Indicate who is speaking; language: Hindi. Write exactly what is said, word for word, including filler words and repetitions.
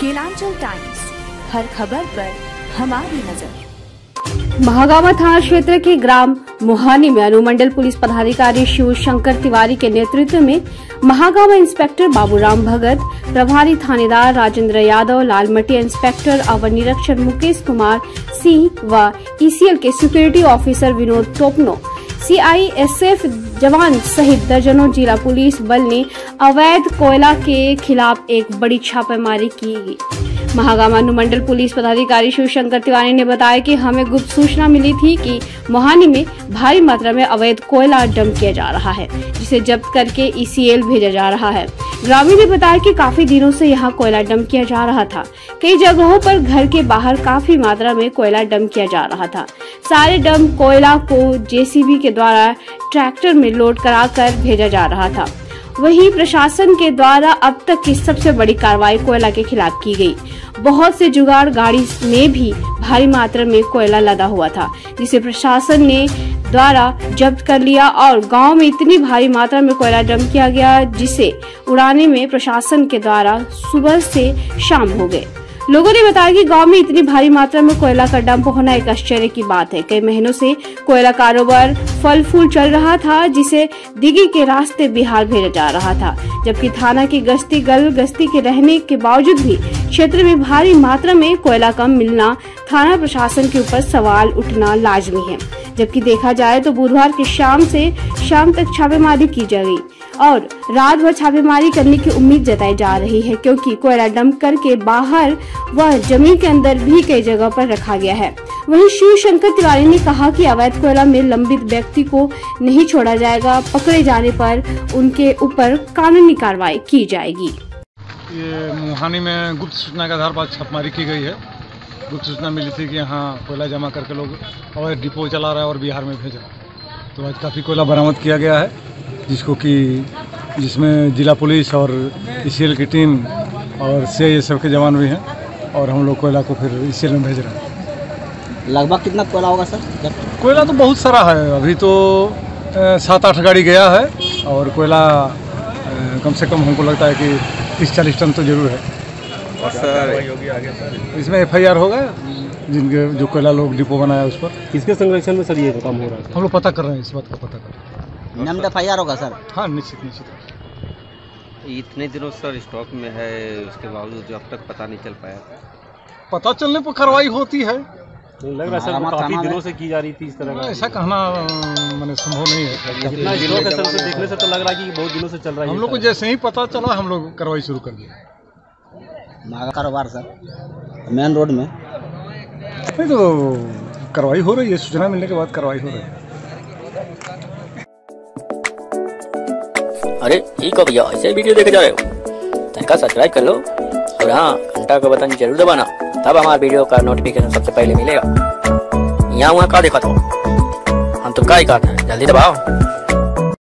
Speaker 1: केलांचल टाइम्स, हर खबर पर हमारी नजर।
Speaker 2: महागामा थाना क्षेत्र के ग्राम मोहानी में अनुमंडल पुलिस पदाधिकारी शिव शंकर तिवारी के नेतृत्व में महागामा इंस्पेक्टर बाबूराम भगत, प्रभारी थानेदार राजेंद्र यादव, लालमटिया इंस्पेक्टर अवर निरीक्षक मुकेश कुमार सिंह व ईसीएल के security officer Vinod Topno, CISF जवान सहित दर्जनों जिला पुलिस बल ने अवैध कोयला के खिलाफ एक बड़ी छापेमारी की गई। महागामा अनुमंडल पुलिस पदाधिकारी शिवशंकर तिवारी ने बताया कि हमें गुप्त सूचना मिली थी कि मोहानी में भारी मात्रा में अवैध कोयला डंप किया जा रहा है, जिसे जब्त करके ईसीएल भेजा जा रहा है। ग्रामीण ने बताया कि काफी दिनों से यहां कोयला डंप किया जा रहा था। कई जगहों पर घर के बाहर काफी मात्रा में कोयला डंप किया जा रहा था। सारे डंप कोयला को जेसीबी के द्वारा ट्रैक्टर में लोड कराकर भेजा जा रहा था। वहीं प्रशासन के द्वारा अब तक की सबसे बड़ी कार्रवाई कोयला के खिलाफ की गई। बहुत से जुगाड़ गाड़ी में भी भारी मात्रा में कोयला लदा हुआ था, जिसे प्रशासन ने द्वारा जब्त कर लिया और गांव में इतनी भारी मात्रा में कोयला डंप किया गया, जिसे उड़ाने में प्रशासन के द्वारा सुबह से शाम हो गए। लोगों ने बताया कि गांव में इतनी भारी मात्रा में कोयला का डंप होना एक आश्चर्य की बात है। कई महीनों से कोयला कारोबार फल फूल चल रहा था, जिसे दिघी के रास्ते बिहार भेजा जा रहा था, जबकि थाना की गश्ती गल गश्ती के रहने के बावजूद भी क्षेत्र में भारी मात्रा में कोयला कम मिलना थाना प्रशासन के ऊपर सवाल उठना लाजमी है। जबकि देखा जाए तो बुधवार की शाम से शाम तक छापेमारी की जा गई और रात भर छापेमारी करने की उम्मीद जताई जा रही है, क्योंकि कोयला डंप करके बाहर व जमीन के अंदर भी कई जगह पर रखा गया है। वहीं शिव शंकर तिवारी ने कहा कि अवैध कोयला में लंबित व्यक्ति को नहीं छोड़ा जाएगा, पकड़े जाने पर उनके ऊपर कानूनी कार्रवाई की जाएगी।
Speaker 3: ये मोहानी में गुप्त सूचना के आधार पर छापेमारी की गई है। गुप्त सूचना मिली थी कि यहाँ कोयला जमा करके लोग अवैध डिपो चला रहा है और बिहार में भेजा, तो आज काफ़ी कोयला बरामद किया गया है, जिसको कि जिसमें जिला पुलिस और ईसीएल की टीम और सीआईएसएफ के जवान भी हैं, और हम लोग कोयला को फिर ईसीएल में भेज रहे हैं।
Speaker 4: लगभग कितना कोयला होगा सर?
Speaker 3: कोयला तो बहुत सारा है, अभी तो सात आठ गाड़ी गया है, और कोयला कम से कम हमको लगता है कि तीस चालीस टन तो जरूर है। और सर इसमें एफ आई आर होगा जिनके जो कोयला लोग डिपो बनाया उस पर।
Speaker 5: किसके संरक्षण में सर ये काम हो रहा है?
Speaker 3: हम लोग पता कर रहे हैं, इस बात का पता कर रहे हैं।
Speaker 4: नाम एफ आई आर होगा सर?
Speaker 3: हाँ, निश्चित निश्चित।
Speaker 6: इतने दिनों सर स्टॉक में है, उसके बावजूद जो अब तक पता नहीं चल पाया।
Speaker 3: पता चलने पर कार्रवाई होती है।
Speaker 5: लग रहा है सर काफी दिनों से की जा रही थी इस तरह का।
Speaker 3: ऐसा कहना मैंने संभव नहीं है।
Speaker 5: जितना स्टॉक है सर, देखने से तो लग रहा है कि बहुत दिनों से चल रहा है।
Speaker 3: हम लोग को जैसे ही पता चला हम लोग कार्रवाई शुरू कर दिया।
Speaker 4: कारोबार सर मेन रोड में
Speaker 3: नहीं तो कार्रवाई हो रही है, सूचना मिलने के बाद कार्रवाई हो रही है।
Speaker 7: अरे ठीक है भैया, ऐसे वीडियो देखे जा रहे हो तो सब्सक्राइब कर लो, और हाँ घंटा का बटन जरूर दबाना, तब हमारे वीडियो का नोटिफिकेशन सबसे पहले मिलेगा। यहाँ वहाँ का देखा तो हम तो क्या ही कहते हैं, जल्दी दबाओ।